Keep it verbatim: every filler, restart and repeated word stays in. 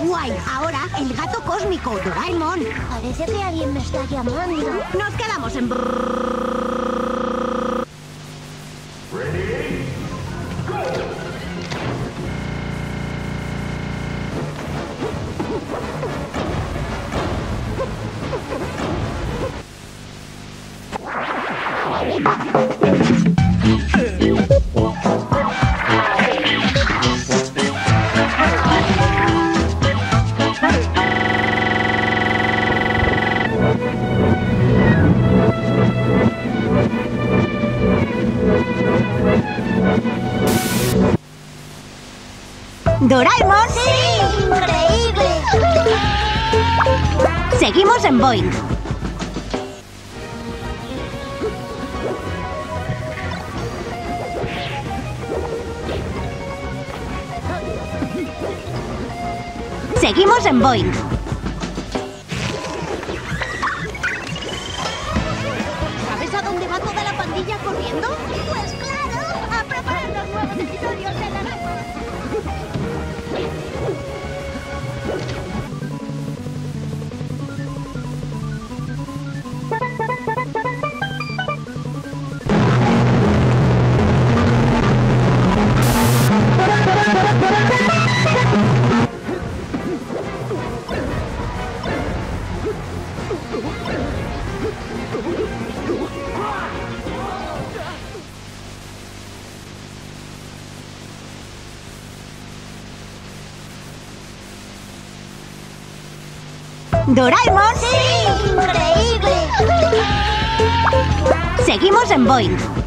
guay! Ahora, el gato cósmico, Doraemon. Parece que alguien me está llamando. Nos quedamos en... Ready? Go! ¡Doraemon! ¡Sí! ¡Increíble! Seguimos en Boing. Seguimos en Boing. ¿Sabes a dónde va toda la pandilla corriendo? Pues claro, a preparar los nuevos episodios de la rama. ¡Doraemon! ¡Sí! ¡Increíble! Seguimos en Boing.